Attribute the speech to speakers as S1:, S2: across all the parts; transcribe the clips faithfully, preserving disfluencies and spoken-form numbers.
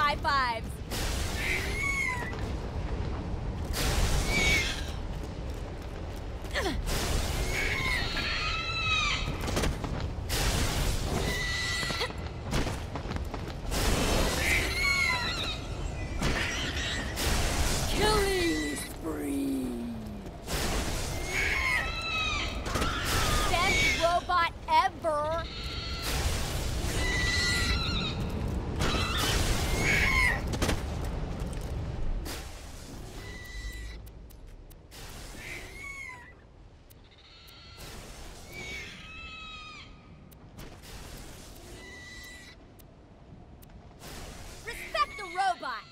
S1: high fives. Killing spree. Best robot ever. Respect the robot.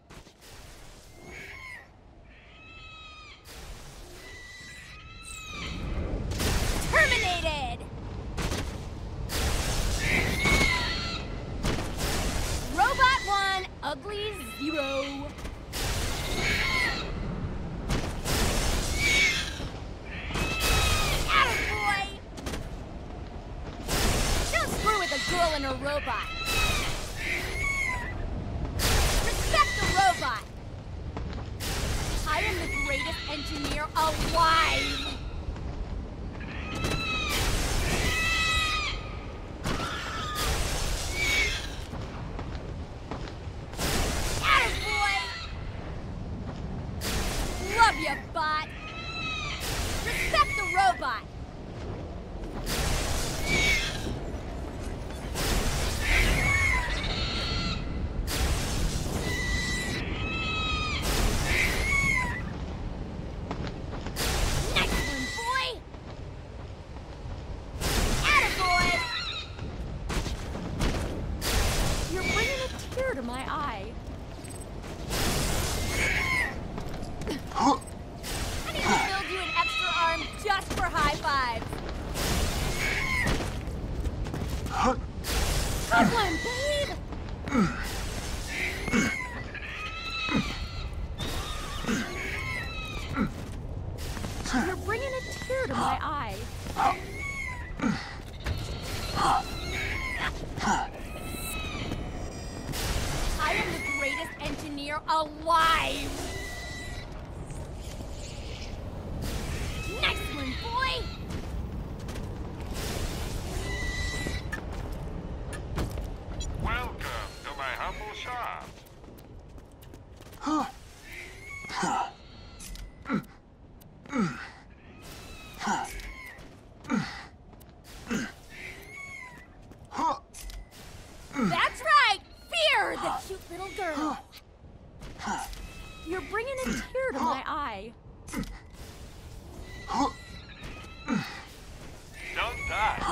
S1: Terminated. Robot one, ugly zero. Attaboy. Don't screw with a girl and a robot. Respect the robot. I am the greatest engineer alive. Attaboy. Love ya, bot. Respect the robot. Nice one, boy. Attaboy. You're bringing a tear to my eye. I need to build you an extra arm just for high fives. Good one, babe. You're bringing a tear to my eye. I am the greatest engineer alive. Nice one, boy.
S2: Welcome to my humble shop.
S1: That's right. Fear the cute little girl. You're bringing a tear to my eye.
S2: Don't die.